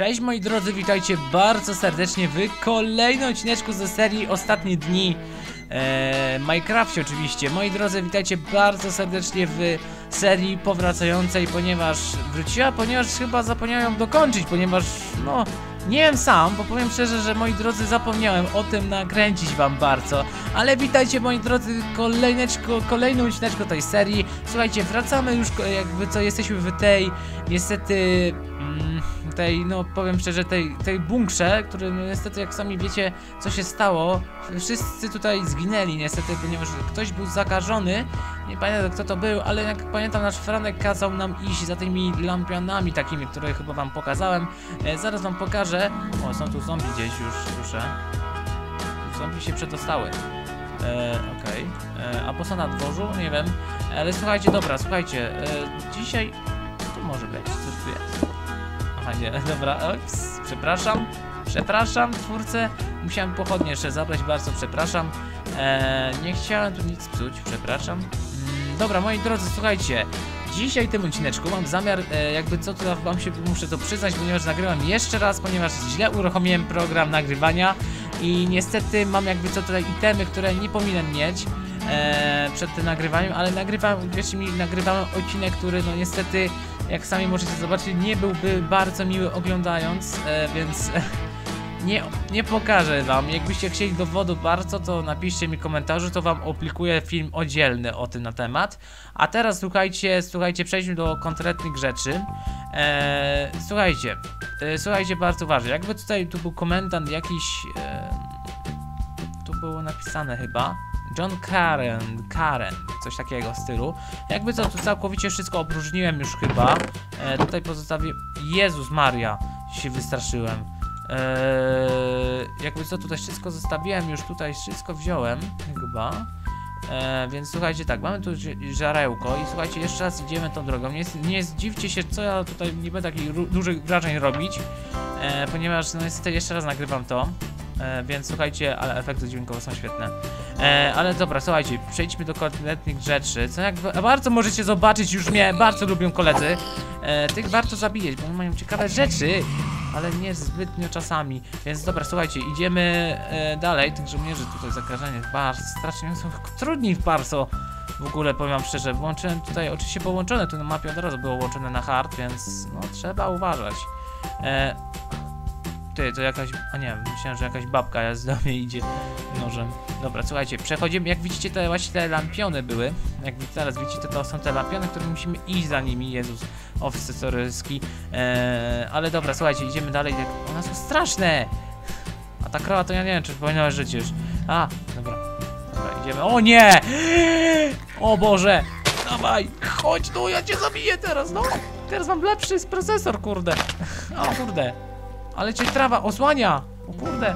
Cześć moi drodzy, witajcie bardzo serdecznie w kolejnym odcineczku ze serii Ostatnie Dni Minecrafcie oczywiście. Moi drodzy, witajcie bardzo serdecznie w serii powracającej, ponieważ wróciła, ponieważ chyba zapomniałem ją dokończyć, ponieważ no nie wiem sam, bo powiem szczerze, że moi drodzy zapomniałem o tym nakręcić wam bardzo. Ale witajcie moi drodzy, kolejny odcineczku tej serii. Słuchajcie, wracamy już jakby co, jesteśmy w tej niestety no powiem szczerze, tej bunkrze, który no, niestety jak sami wiecie co się stało. Wszyscy tutaj zginęli niestety, ponieważ ktoś był zakażony. Nie pamiętam kto to był, ale jak pamiętam nasz Franek kazał nam iść za tymi lampianami takimi, które chyba wam pokazałem. Zaraz wam pokażę. O, są tu zombie gdzieś już, słyszę. Zombie się przedostały. Okej. Albo są na dworzu, nie wiem. Ale słuchajcie, dobra, słuchajcie. Dzisiaj... Co tu może być? Co tu jest? Aha, nie, dobra, ops, przepraszam twórcę, musiałem pochodnie jeszcze zabrać, bardzo przepraszam. Nie chciałem tu nic psuć, przepraszam. Dobra, moi drodzy, słuchajcie, dzisiaj w tym odcineczku mam zamiar, jakby co tutaj wam się muszę to przyznać, ponieważ nagrywam jeszcze raz, ponieważ źle uruchomiłem program nagrywania i niestety mam jakby co tutaj itemy, które nie powinienem mieć przed tym nagrywaniem, ale nagrywałem, wierzcie mi, nagrywałem odcinek, który no niestety, jak sami możecie zobaczyć, nie byłby bardzo miły oglądając, więc nie pokażę wam. Jakbyście chcieli dowodu bardzo, to napiszcie mi w komentarzu, to wam oplikuję film oddzielny o tym na temat. A teraz słuchajcie, przejdźmy do konkretnych rzeczy. Słuchajcie bardzo uważnie. Jakby tutaj tu był komendant jakiś, tu było napisane chyba John Karen, coś takiego w stylu. Jakby co, tu całkowicie wszystko opróżniłem już chyba. Tutaj pozostawię... Jezus Maria, się wystraszyłem. Jakby co, tutaj wszystko zostawiłem, już tutaj wszystko wziąłem chyba. Więc słuchajcie, tak, mamy tu żarełko i słuchajcie, jeszcze raz idziemy tą drogą. Nie zdziwcie się, co ja tutaj nie będę takich dużych wrażeń robić, ponieważ no niestety jeszcze raz nagrywam to. Więc słuchajcie, ale efekty dźwiękowe są świetne. Ale dobra, słuchajcie, przejdźmy do konkretnych rzeczy. Co jak bardzo możecie zobaczyć, już mnie bardzo lubią koledzy. Tych warto zabijać, bo mają ciekawe rzeczy, ale nie zbytnio czasami. Więc dobra, słuchajcie, idziemy dalej. Tych żołnierzy tutaj zakażenie bardzo strasznie są trudni bardzo. W ogóle powiem wam szczerze, włączyłem tutaj, oczywiście połączone tu na mapie od razu było łączone na hard, więc no trzeba uważać. Ty, to jakaś... A nie, myślałem, że jakaś babka do mnie idzie nożem. Dobra, słuchajcie, przechodzimy, jak widzicie, właśnie te lampiony były. Jak teraz widzicie, to są te lampiony, które musimy iść za nimi. Jezus, oficeroryski. Ale dobra, słuchajcie, idziemy dalej. One są straszne! A ta krowa to ja nie wiem, czy powinna żyć już. A, dobra, idziemy. O nie! O Boże! Dawaj, chodź tu, ja cię zabiję teraz, no! Teraz mam lepszy procesor, kurde. O kurde. Ale cię trawa osłania! O kurde!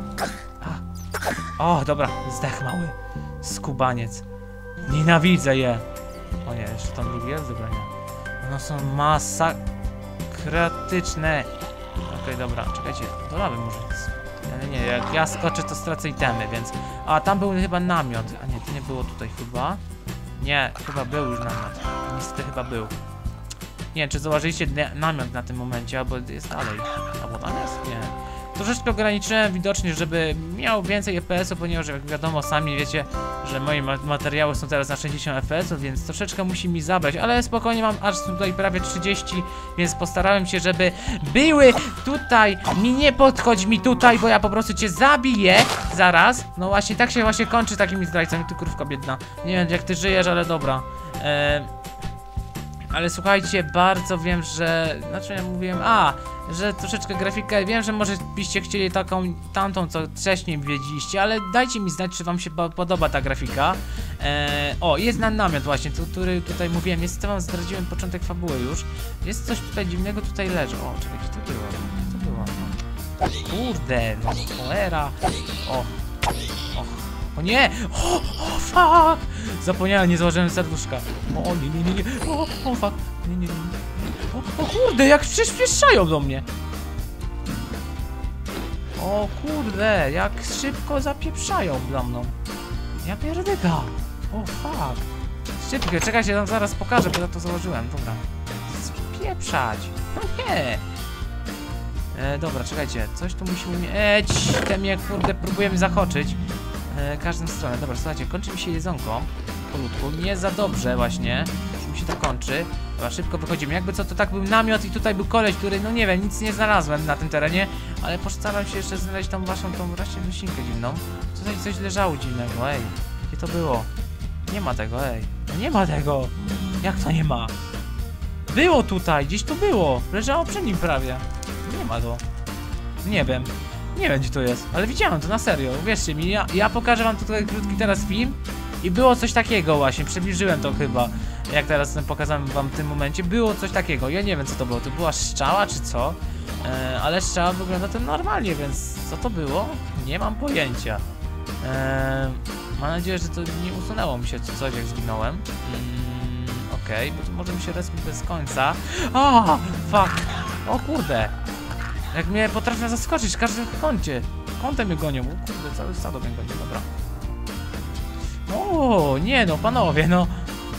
O, dobra, zdech mały. Skubaniec. Nienawidzę je. O nie, jeszcze tam drugi jest? Dobra, nie. One są masakratyczne. Okej, dobra, czekajcie. Do lawy może jest. Nie, jak ja skoczę, to stracę itemy, więc... A, tam był chyba namiot. A nie, to nie było tutaj chyba. Nie, chyba był już namiot. Niestety chyba był. Nie wiem, czy zauważyliście namiot na tym momencie, albo jest dalej. Albo tam jest? Nie. Troszeczkę ograniczyłem widocznie, żeby miał więcej FPS-ów, ponieważ jak wiadomo, sami wiecie, że moje materiały są teraz na 60 FPS-ów, więc troszeczkę musi mi zabrać, ale spokojnie, mam aż tutaj prawie 30, więc postarałem się, żeby były tutaj, nie podchodź mi tutaj, bo ja po prostu cię zabiję zaraz. No właśnie, tak się właśnie kończy takimi zdrajcami, ty krówka biedna. Nie wiem jak ty żyjesz, ale dobra. Ale słuchajcie, bardzo wiem, że... Znaczy ja mówiłem, że troszeczkę grafikę... Wiem, że może byście chcieli tamtą, co wcześniej wiedzieliście, ale dajcie mi znać, czy wam się podoba ta grafika. O, jest namiot właśnie, który tutaj mówiłem. Niestety wam zdradziłem początek fabuły już. Jest coś tutaj dziwnego, tutaj leży. O, czekajcie, to było. Kurde, no cholera. O nie! O fuck! Zapomniałem, nie założyłem serduszka. O nie. O fuck. Nie. O kurde, jak przyspieszają do mnie. O kurde, jak szybko zapieprzają za mną. Ja pierdyka. O fuck. Szybko, czekajcie, tam zaraz pokażę, bo ja to założyłem. Dobra. Spieprzać. No nie. Dobra, czekajcie, coś tu musimy mieć. Te mnie, kurde, próbuje mnie zachoczyć. Każdą stronę. Dobra, słuchajcie, kończy mi się jedzonko. Polutku, nie za dobrze właśnie. Już mi się to kończy. Dobra, szybko wychodzimy. Jakby co, to tak był namiot i tutaj był koleś, który, no nie wiem, nic nie znalazłem na tym terenie. Ale postaram się jeszcze znaleźć tą waszą, tą właśnie roślinkę dziwną. Tutaj coś leżało dziwnego, ej. Gdzie to było? Nie ma tego, ej. No nie ma tego. Jak to nie ma? Było tutaj, gdzieś to było. Leżało przy nim prawie. Nie ma to. Nie wiem. Nie wiem, gdzie to jest, ale widziałem to na serio. Uwierzcie mi, ja pokażę wam tutaj krótki teraz film. I było coś takiego właśnie, przybliżyłem to chyba. Jak teraz pokazałem wam w tym momencie, było coś takiego. Ja nie wiem, co to było. To była strzała czy co? Ale strzała wygląda to normalnie, więc co to było? Nie mam pojęcia. Mam nadzieję, że to nie usunęło mi się coś, jak zginąłem. Okej, bo tu możemy się respić bez końca. O, fuck! O kurde! Jak mnie potrafią zaskoczyć w każdym kącie. Kątem mnie gonią. O kurde, całe stado mnie goni, dobra. O, nie no, panowie, no.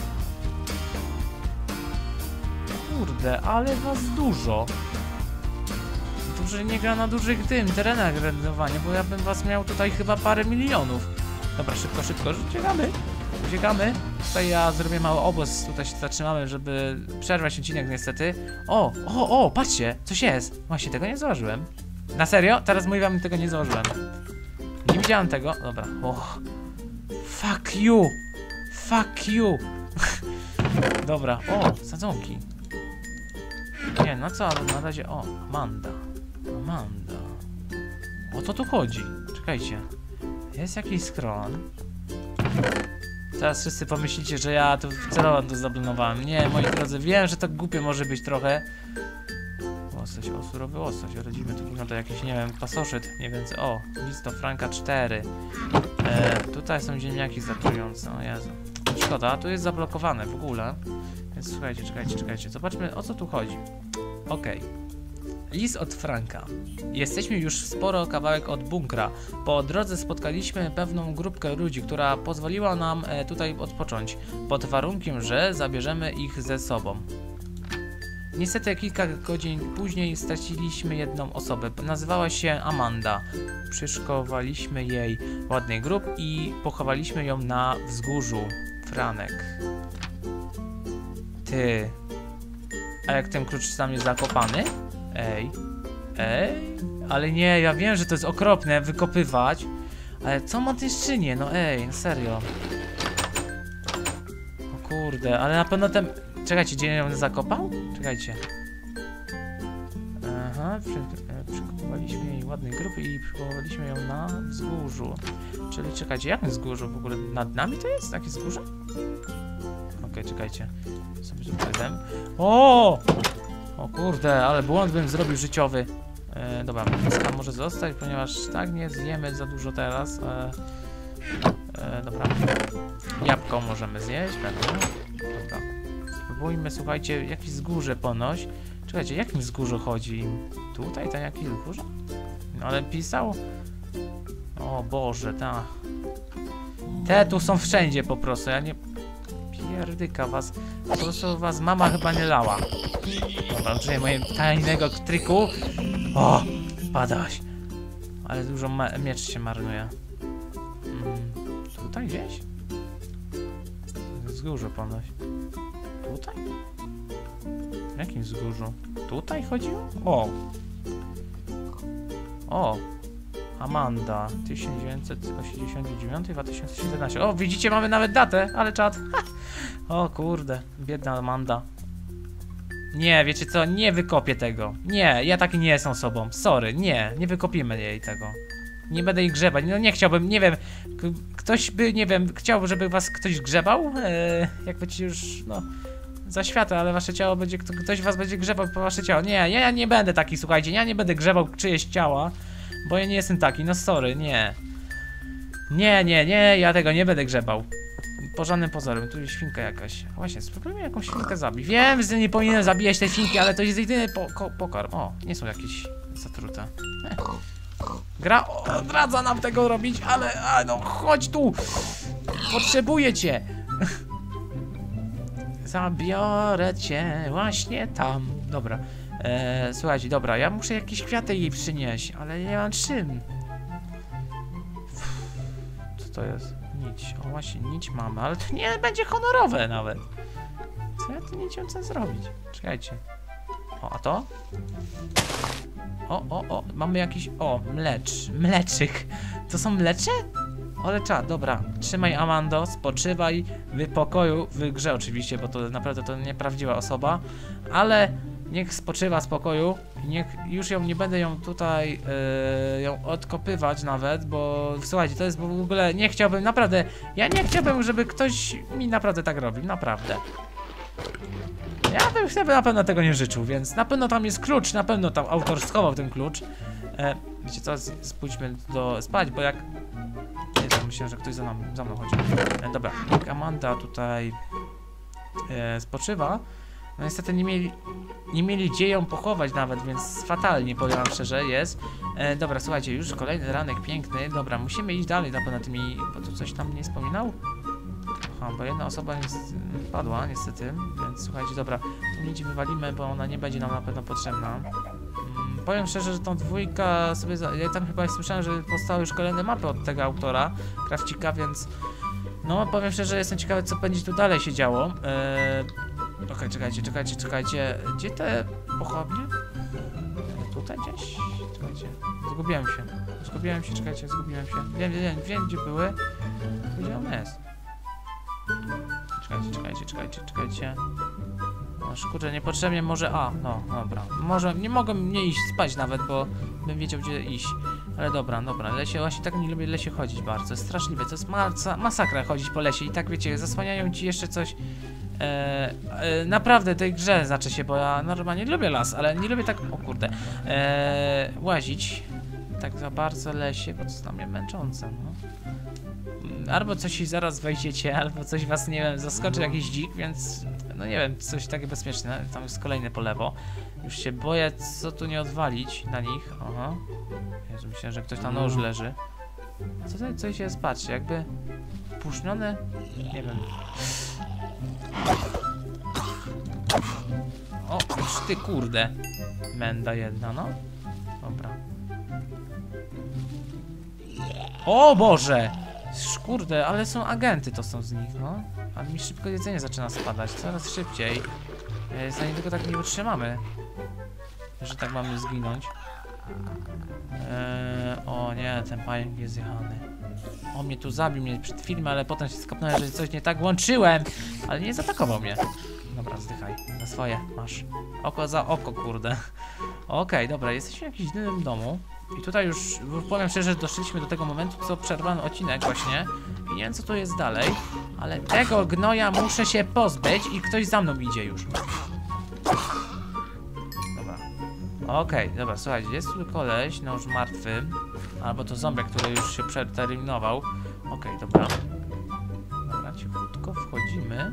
Kurde, ale was dużo. To, że nie gra na dużych terenach rendowania, bo ja bym was miał tutaj chyba parę milionów. Dobra, szybko, szybko, uciekamy. Uciekamy. Tutaj ja zrobię mały obóz, tutaj się zatrzymamy, żeby przerwać odcinek niestety. O, patrzcie, coś jest. Właśnie, tego nie zauważyłem. Na serio? Teraz mówię wam, tego nie zauważyłem. Nie widziałem tego. Dobra. Fuck you. Fuck you. Dobra. O, sadzonki. Nie, no co, na razie. O, Amanda. Amanda. O to tu chodzi. Czekajcie. Jest jakiś schron. Teraz wszyscy pomyślicie, że ja to celowo to zablenowałem. Nie, moi drodzy, wiem, że to głupie może być trochę. Łosoś, surowy łosoś. Rodzimy tu wygląda jakiś, nie wiem, pasoszyt. Nie wiem co. O, listo Franka 4. Tutaj są ziemniaki zatrujące. O Jezu. Szkoda, tu jest zablokowane w ogóle. Więc słuchajcie, czekajcie. Zobaczmy, o co tu chodzi. Okej. List od Franka. Jesteśmy już sporo kawałek od bunkra. Po drodze spotkaliśmy pewną grupkę ludzi, która pozwoliła nam tutaj odpocząć, pod warunkiem, że zabierzemy ich ze sobą. Niestety kilka godzin później straciliśmy jedną osobę. Nazywała się Amanda. Przyszykowaliśmy jej ładny grób i pochowaliśmy ją na wzgórzu. Franek. Ty. A jak ten klucz tam jest zakopany? Ej, ale nie, ja wiem, że to jest okropne wykopywać, ale co ma tej skrzynie? No ej, serio. O kurde, ale na pewno ten... Czekajcie, gdzie ją zakopał? Czekajcie. Aha, przykopaliśmy jej ładnej grupy i przychowaliśmy ją na wzgórzu. Czyli czekajcie, jakim wzgórzu w ogóle? Nad nami to jest takie wzgórze? Okej, czekajcie. Sobie tutaj dam. O kurde, ale błąd bym zrobił życiowy. Dobra, miska może zostać, ponieważ tak nie zjemy za dużo teraz. Dobra. Jabłko możemy zjeść, pewnie. Dobra. Spróbujmy, słuchajcie, jakieś wzgórze ponoć. Czekajcie, jakim wzgórzu chodzi? Tutaj, tak jakieś wzgórze? No ale pisał. O Boże, ta. Te tu są wszędzie po prostu, ja nie... Pierdyka was. Po prostu was mama chyba nie lała. Dobra, użyję mojego tajnego triku. O, padaś. Ale dużo miecz się marnuje. Tutaj gdzieś? Wzgórzu ponoć. Tutaj? W jakim wzgórzu? Tutaj chodziło? O! Amanda, 1989-2017. O, widzicie, mamy nawet datę, ale czad. O kurde, biedna Amanda. Nie, wiecie co, nie wykopię tego. Nie, ja taki nie jestem osobą. Sorry, nie wykopimy jej tego. Nie będę ich grzebać, no nie chciałbym, nie wiem. Ktoś by, nie wiem, chciał, żeby was ktoś grzebał? Jak będzie już, no... Za świata, ale wasze ciało będzie, ktoś was będzie grzebał po wasze ciało. Nie, ja nie będę taki, słuchajcie, ja nie będę grzebał czyjeś ciała. Bo ja nie jestem taki, no sorry, nie. Nie, ja tego nie będę grzebał. Po żadnym pozorem, tu jest świnka jakaś. Właśnie, spróbujmy jakąś świnkę zabić. Wiem, że nie powinienem zabijać tej świnki, ale to jest jedyny pokarm. O, nie są jakieś zatrute. Gra odradza nam tego robić, ale no chodź tu. Potrzebuję cię. Zabiorę cię właśnie tam. Dobra. Słuchajcie, dobra, ja muszę jakieś kwiaty jej przynieść, ale nie mam czym. Co to jest? Nić. O właśnie, nić mamy, ale to nie będzie honorowe nawet. Co ja tu nie chcę zrobić? Czekajcie. O, a to? O, mamy jakiś... O, mleczyk. To są mlecze? Olecza, dobra. Trzymaj, Amando, spoczywaj w pokoju, w grze oczywiście, bo to naprawdę to nieprawdziwa osoba, ale niech spoczywa w spokoju. Niech już ją nie będę ją tutaj ją odkopywać nawet, bo słuchajcie, to jest w ogóle, nie chciałbym, naprawdę, ja nie chciałbym, żeby ktoś mi naprawdę tak robił, naprawdę. Ja bym sobie na pewno tego nie życzył, więc na pewno tam jest klucz, na pewno tam autor schował ten klucz. Wiecie co, pójdźmy spać, bo jak... Jezu, myślę, że ktoś za mną chodzi. Dobra, jak Amanda tutaj spoczywa, no niestety nie mieli gdzie ją pochować nawet, więc fatalnie, powiem wam szczerze, jest. Dobra, słuchajcie, już kolejny ranek piękny. Dobra, musimy iść dalej na pewno tymi... Bo tu coś tam nie wspominał? Aha, bo jedna osoba padła niestety, więc słuchajcie, dobra, tu nic wywalimy, bo ona nie będzie nam na pewno potrzebna. Powiem szczerze, że tą dwójka sobie... Ja tam chyba słyszałem, że powstały już kolejne mapy od tego autora, Krawcika, więc... No, powiem szczerze, że jestem ciekawy, co będzie tu dalej się działo. Okej, czekajcie. Gdzie te pochodnie? Tutaj gdzieś? Czekajcie. Zgubiłem się, czekajcie, zgubiłem się. Wiem, gdzie były. Gdzie on jest? Czekajcie. No kurczę, niepotrzebnie może... A, no, dobra. Może nie mogę nie iść spać nawet, bo bym wiedział, gdzie iść. Ale dobra. Lesie, właśnie tak nie lubię w lesie chodzić bardzo. Jest straszliwe, to jest masakra chodzić po lesie i tak wiecie, zasłaniają ci jeszcze coś. Naprawdę tej grze znaczy się, bo ja normalnie lubię las, ale nie lubię tak, o kurde, łazić tak za bardzo w lesie, bo to jest dla mnie męczące, no. Albo coś zaraz wejdziecie, albo coś was, nie wiem, zaskoczy jakiś dzik, więc no nie wiem, coś takie bezpieczne. Tam jest kolejne po lewo. Już się boję, co tu nie odwalić na nich. Aha. Jezu, myślę, że ktoś tam na noż leży. Co tutaj coś jest, patrzcie, jakby puszczone? Nie wiem. O, już ty kurde. Menda jedna, no. Dobra. O Boże! Kurde, ale są agenty, to są z nich, no. A mi szybko jedzenie zaczyna spadać, coraz szybciej. Za niedługo tak nie utrzymamy, że tak mamy zginąć. O nie, ten pająk jest zjechany. On mnie tu zabił, mnie przed filmem, ale potem się skapnąłem, że coś nie tak włączyłem. Ale nie zaatakował mnie. Dobra, zdychaj, na swoje, masz. Oko za oko, kurde. Okej, dobra, jesteśmy w jakimś innym domu. I tutaj już, powiem szczerze, doszliśmy do tego momentu, co przerwano odcinek właśnie. I nie wiem, co tu jest dalej. Ale tego gnoja muszę się pozbyć i ktoś za mną idzie już. Dobra. Okej, dobra, słuchajcie, jest tu koleś, no już martwy. Albo to zombie, który już się przeterminował. Okej, dobra. Dobra, cichutko wchodzimy.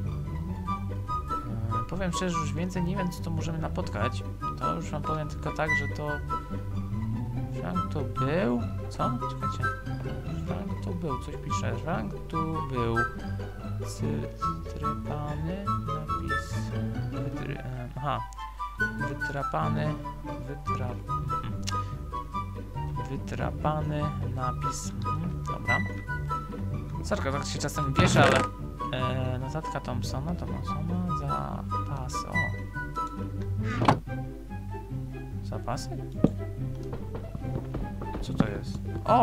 Powiem szczerze, że już więcej nie wiem, co to możemy napotkać. To już wam powiem tylko tak, że to... Frank tu był... Co? Czekajcie. Frank tu był, coś pisze. Frank tu był. Cytrypany napis. Aha. Wytrapany. Wytrapany napis. Dobra. Sorka, tak się czasem wiesza, ale... notatka Thompsona, zapas, o. Zapasy? Co to jest?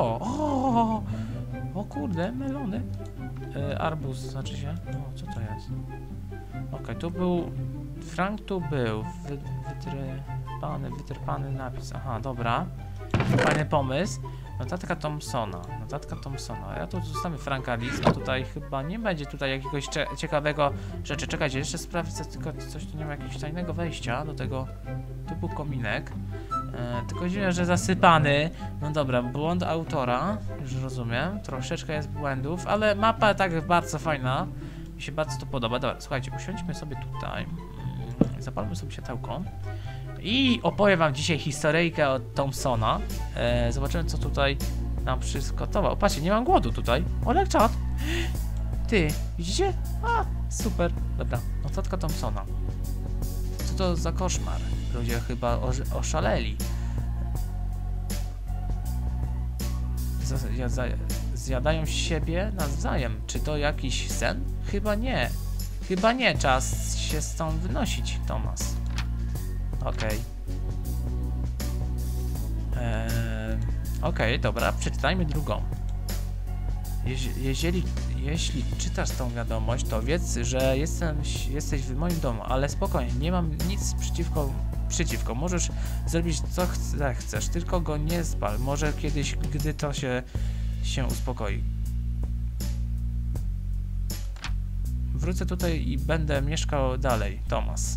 O kurde, melony. Arbuz, znaczy się. O, co to jest? Okej, tu był... Frank tu był. Wytrypany napis. Aha, dobra. Fajny pomysł. Notatka Thompsona. Ja tu zostawię Franka list, bo tutaj chyba nie będzie tutaj jakiegoś ciekawego rzeczy. Czekajcie, jeszcze sprawdzę tylko coś, tu nie ma jakiegoś tajnego wejścia do tego typu kominek. Tylko dziwne, że zasypany. No dobra, błąd autora, już rozumiem. Troszeczkę jest błędów, ale mapa tak bardzo fajna. Mi się bardzo to podoba. Dobra, słuchajcie, usiądźmy sobie tutaj. Zapalmy sobie światełko. I opowiem wam dzisiaj historyjkę od Thompsona. Zobaczymy, co tutaj nam przygotował. Patrzcie, nie mam głodu tutaj. Olek czat. Ty, widzicie? A, super. Dobra, notatka Thompsona. Co to za koszmar? Ludzie chyba oszaleli. Zjadają siebie nawzajem. Czy to jakiś sen? Chyba nie. Chyba nie. Czas się stąd wynosić, Thomas. Okej. Okej, dobra. Przeczytajmy drugą. Jeśli czytasz tą wiadomość, to wiedz, że jesteś w moim domu, ale spokojnie, nie mam nic przeciwko. Możesz zrobić co chcesz, tylko go nie spal. Może kiedyś, gdy to się uspokoi. Wrócę tutaj i będę mieszkał dalej, Thomas.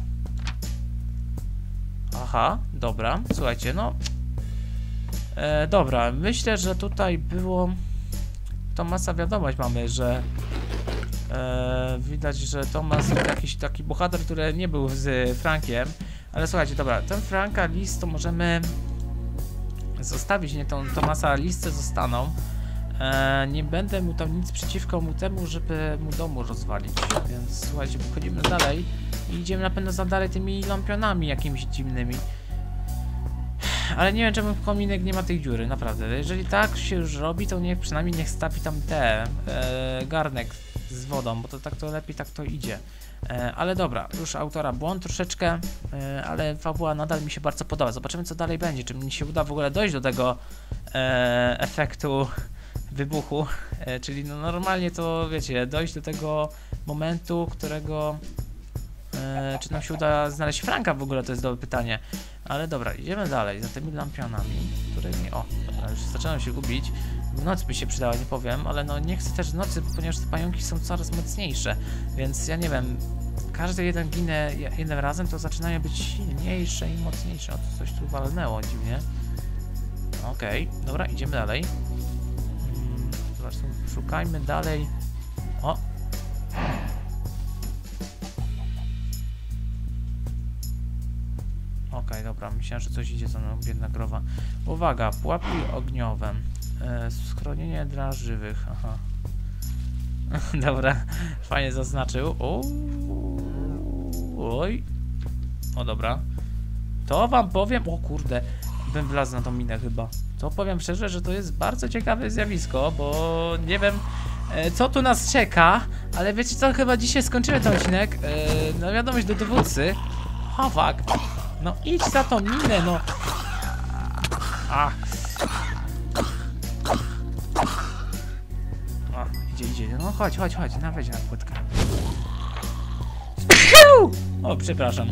Aha, dobra, słuchajcie, no. Dobra, myślę, że tutaj było... Thomasa wiadomość mamy, że widać, że Thomas to jakiś taki bohater, który nie był z Frankiem, ale słuchajcie, dobra, ten Franka list to możemy zostawić, nie, tą Thomasa listy zostaną. Nie będę mu tam nic przeciwko mu temu, żeby mu domu rozwalić, więc słuchajcie, wchodzimy dalej i idziemy na pewno za dalej tymi lampionami jakimiś dziwnymi. Ale nie wiem, czemu kominek nie ma tej dziury, naprawdę. Jeżeli tak się już robi, to przynajmniej niech stawi tam garnek z wodą, bo to tak to lepiej tak to idzie. Ale dobra, już autora błąd troszeczkę, ale fabuła nadal mi się bardzo podoba. Zobaczymy, co dalej będzie, czy mi się uda w ogóle dojść do tego efektu wybuchu, czyli no normalnie to, wiecie, dojść do tego momentu, którego... czy nam się uda znaleźć Franka w ogóle, to jest dobre pytanie. Ale dobra, idziemy dalej za tymi lampionami, które nie... O, dobra, już zaczynam się gubić. W nocy by się przydała, nie powiem, ale no nie chcę też w nocy, ponieważ te pająki są coraz mocniejsze. Więc ja nie wiem, każdy jeden ginę jednym razem, to zaczynają być silniejsze i mocniejsze. O, coś tu walnęło dziwnie. Okej, dobra, idziemy dalej. Zobacz, szukajmy dalej. O! Okej, dobra, myślałem, że coś idzie za mną, biedna krowa. Uwaga, pułapki ogniowe. Schronienie dla żywych, aha. Dobra, fajnie zaznaczył. Oj. O, dobra. To wam powiem, o kurde, bym wlazł na tą minę chyba. To powiem szczerze, że to jest bardzo ciekawe zjawisko, bo nie wiem, co tu nas czeka, ale wiecie co, chyba dzisiaj skończymy ten odcinek. No wiadomość do dowódcy. O, fuck. No idź za tą minę, no. Idzie. No chodź, weź na płytkę. O, przepraszam.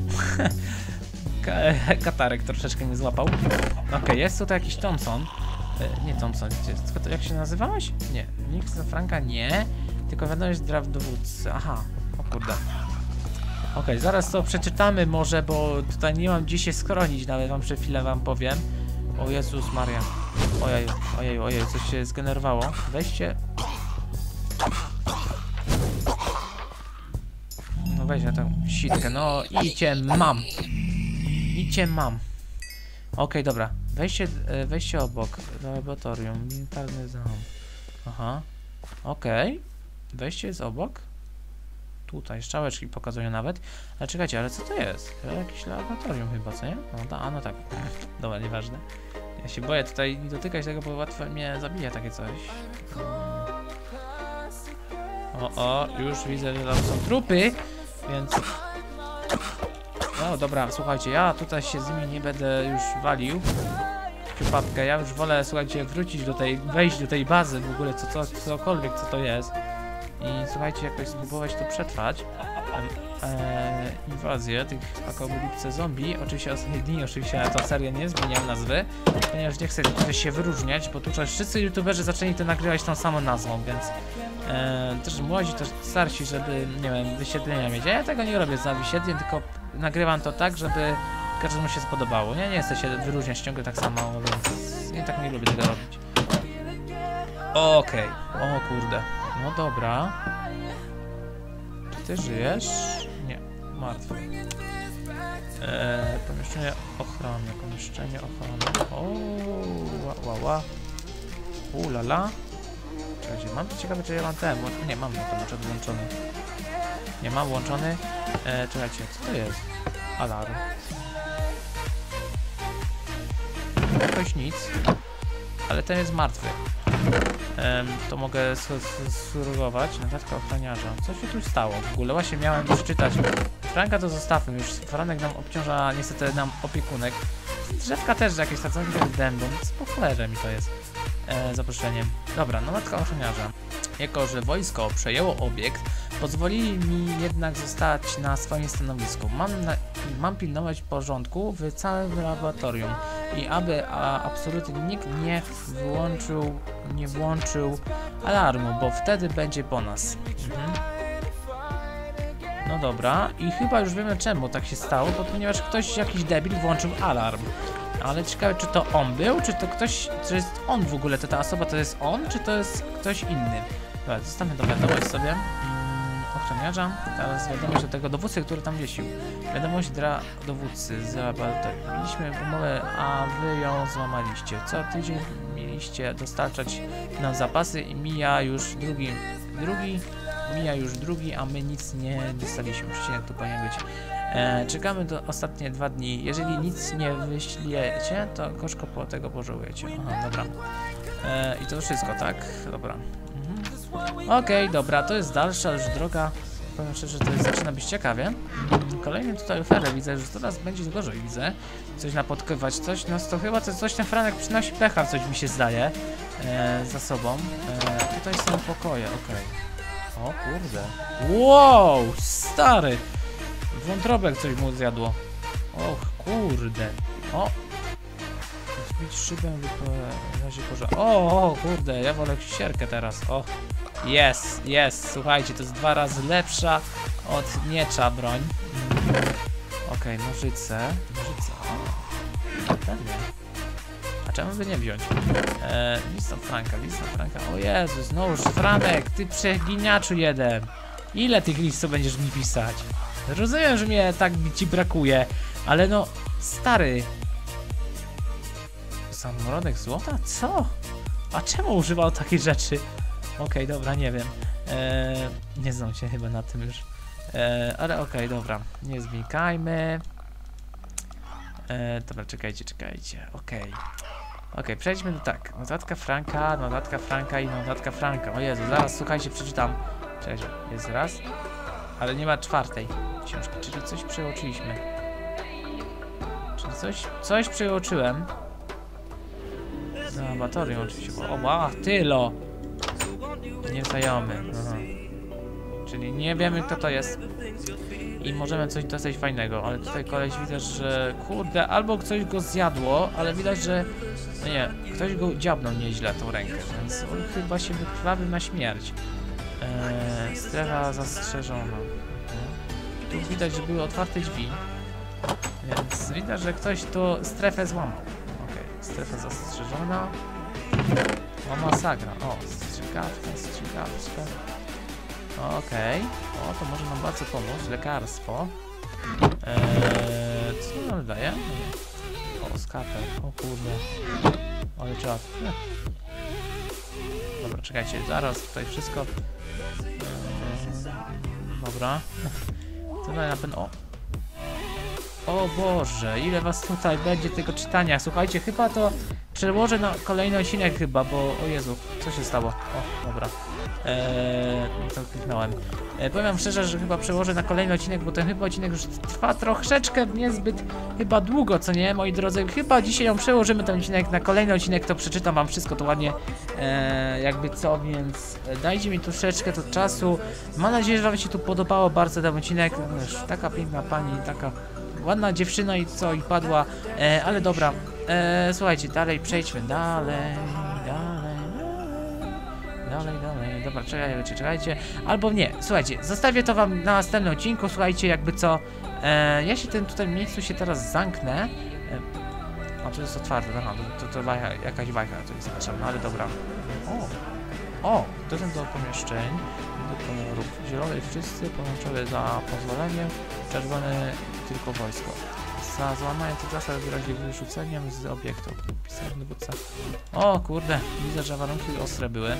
Katarek troszeczkę nie złapał. Okej, jest tutaj jakiś Thompson. Nie Thompson, jak się nazywałeś? Nie, nikt za Franka nie. Tylko wiadomość dla dowódcy. Aha, o kurde. Okej, zaraz to przeczytamy może, bo tutaj nie mam gdzie się schronić, nawet wam przed chwilę wam powiem. O Jezus Maria. Ojej, coś się zgenerowało. Weźcie. No weź na tę sitkę, no Idzie mam. Okej, dobra. Wejście obok. Laboratorium. Militarny dom. Aha. Okej. Wejście jest obok. Tutaj strzałeczki pokazują nawet. Ale czekajcie, ale co to jest? Jakieś laboratorium chyba, co nie? No tak. Dobra, nieważne. Ja się boję tutaj nie dotykać tego, bo łatwo mnie zabije takie coś. Już widzę, że tam są trupy, więc... No dobra, słuchajcie, ja tutaj się z nimi nie będę już walił. Ciupatkę, ja już wolę, słuchajcie, wejść do tej bazy w ogóle, cokolwiek co to jest. I słuchajcie, jakoś spróbować tu przetrwać inwazję tych apokalipsy zombie. Oczywiście ostatnie dni, ta seria nie zmieniam nazwy, ponieważ nie chcę tutaj się wyróżniać, bo tutaj wszyscy youtuberzy zaczęli to nagrywać tą samą nazwą, więc też młodzi, też starsi, żeby, nie wiem, wyświetlenia mieć. Ja tego nie robię za wyświetleń, tylko nagrywam to tak, żeby każdemu się spodobało. Nie chcę się wyróżniać ciągle tak samo, więc nie lubię tego robić. Okej, o kurde. No dobra. Czy ty żyjesz? Nie, martwy. Pomieszczenie ochrony. O, lala. Czekajcie, mam to ciekawe, czy ja mam ten. Nie, mam na pewno włączony. Nie mam włączony. Czekajcie, co to jest? Alarm. jakoś nic. Ale ten jest martwy. To mogę sugerować. Notatka ochroniarza. Co się tu stało? W ogóle właśnie miałem przeczytać. Franka to zostawmy. Już Franek nam obciąża niestety nam opiekunek. Drzewka też jakieś sadzonki będą. Po cholerze mi to jest. Zaproszeniem. Dobra, notatka ochroniarza. Jako że wojsko przejęło obiekt, pozwolili mi jednak zostać na swoim stanowisku. Mam pilnować porządku w całym laboratorium i aby absolutnie nikt nie włączył alarmu, bo wtedy będzie po nas. No dobra, i chyba już wiemy czemu tak się stało, bo ponieważ jakiś debil włączył alarm. Ale ciekawe, czy to on był, czy to ktoś, czy jest on w ogóle, to ta osoba to jest on, czy to jest ktoś inny. Dobra, zostawmy do wiadomość sobie ochroniarza. Teraz wiadomość do tego dowódcy, który tam wiesił. Wiadomość dla dowódcy z laboratorium. Mieliśmy umowę, a wy ją złamaliście. Co tydzień mieliście dostarczać nam zapasy i mija już drugi, a my nic nie dostaliśmy. Przecinek tu powinien być. Czekamy do ostatnie 2 dni. Jeżeli nic nie wyślijecie, to gorzko po tego pożałujecie. Aha, dobra. I to wszystko, tak? Dobra. Okej, dobra, to jest dalsza już droga. Powiem szczerze, że to zaczyna być ciekawie. Kolejnym tutaj oferę widzę, że coraz będzie gorzej, widzę. Coś napotkywać, coś, no to chyba coś ten Franek przynosi pecha, coś mi się zdaje. Za sobą. Tutaj są pokoje, okej. O kurde. Wow, stary. Wątrobek coś mu zjadło. Och, kurde. O. Zbić szybę w razie pożaru. O, kurde, ja wolę sierkę teraz. O. Jest. Słuchajcie, to jest 2 razy lepsza od miecza broń. Okej, nożyce. Pewnie. A czemu by nie wziąć? Lista Franka. O Jezus, no już Franek, ty przeginiaczu jeden. Ile tych listów będziesz mi pisać? Rozumiem, że mnie tak ci brakuje, ale no, stary. Samorodek złota? Co? A czemu używał takiej rzeczy? Okej, dobra, nie wiem. Nie znam się chyba na tym już. Ale okej, dobra. Nie znikajmy. Dobra, czekajcie. Okej, przejdźmy do tak. Notatka Franka i notatka Franka. O Jezu, zaraz, słuchajcie, przeczytam. Cześć, jest raz. Ale nie ma 4. książki, czyli coś przeoczyliśmy. Czyli coś przeoczyłem. Za laboratorium oczywiście. O, tylo! Nieznajomy. Aha. Czyli nie wiemy, kto to jest. I możemy coś dostać fajnego, ale tutaj koleś widać, że kurde, albo ktoś go zjadło, ale widać, że no nie, ktoś go dziabnął nieźle tą rękę, więc on chyba się wyprawił na śmierć. Strefa zastrzeżona. Tu widać, że były otwarte drzwi, więc widać, że ktoś tu strefę złamał. Okej, strefa zastrzeżona. O, masakra. O, strzykawka. Okej. O, to może nam bardzo pomóc. Lekarstwo. Co to nam daje? O, skater. O kurde. Ale czad. Dobra, czekajcie. Zaraz tutaj wszystko. Dobra. Tutaj na pewno... O Boże, ile was tutaj będzie tego czytania. Słuchajcie, chyba to przełożę na kolejny odcinek chyba, bo... O Jezu, co się stało? O, dobra. To kliknąłem. Powiem wam szczerze, że chyba przełożę na kolejny odcinek, bo ten chyba odcinek już trwa troszeczkę niezbyt chyba długo, co nie, moi drodzy. Chyba dzisiaj ją przełożymy ten odcinek na kolejny odcinek, to przeczytam wam wszystko to ładnie, jakby co, więc dajcie mi troszeczkę to czasu. Mam nadzieję, że wam się tu podobało bardzo ten odcinek. Taka piękna pani, taka ładna dziewczyna i co, i padła, ale dobra. Słuchajcie, dalej przejdźmy, dalej. Dobra, czekajcie. Albo nie, słuchajcie, zostawię to wam na następnym odcinku, słuchajcie, jakby co. Ja się tutaj w miejscu się teraz zamknę. A to jest otwarte, aha, to jakaś bajka to jest potrzebna, ale dobra. O, dostęp do pomieszczeń, do kolorów. Zielony wszyscy, pomarańczowy za pozwoleniem, czerwony tylko wojsko. Za złamanie tych zasad wyraźnie wyrzuceniem z obiektu. Pisarny dowódca. O kurde, widzę, że warunki ostre były.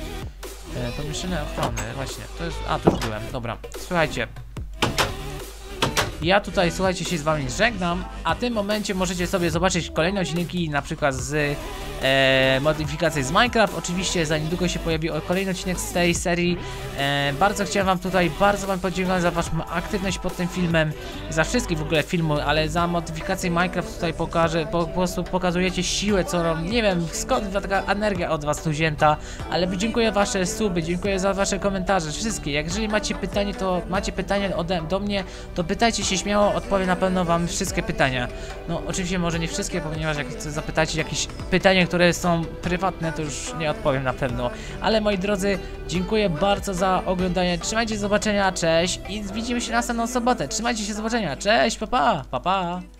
Pomieszczenie ochrony, właśnie, to jest... A, tu już byłem, dobra. Słuchajcie. Ja tutaj, słuchajcie, się z wami żegnam, a w tym momencie możecie sobie zobaczyć kolejne odcinki, na przykład z modyfikacji z Minecraft. Oczywiście za niedługo się pojawi kolejny odcinek z tej serii. Bardzo chciałem wam tutaj, bardzo wam podziękować za waszą aktywność pod tym filmem, za wszystkie w ogóle filmy, ale za modyfikację Minecraft tutaj po prostu pokazujecie siłę, co nie wiem skąd taka energia od was tu wzięta, ale dziękuję wasze suby, dziękuję za wasze komentarze, wszystkie. Jeżeli macie pytanie, to macie pytanie do mnie, to pytajcie się śmiało, odpowiem na pewno wam wszystkie pytania. No oczywiście może nie wszystkie, ponieważ jak chcę zapytać jakieś pytania, które są prywatne, to już nie odpowiem na pewno. Ale moi drodzy, dziękuję bardzo za oglądanie, trzymajcie się, do zobaczenia, cześć i widzimy się następną sobotę. Trzymajcie się, do zobaczenia, cześć, pa pa, pa pa.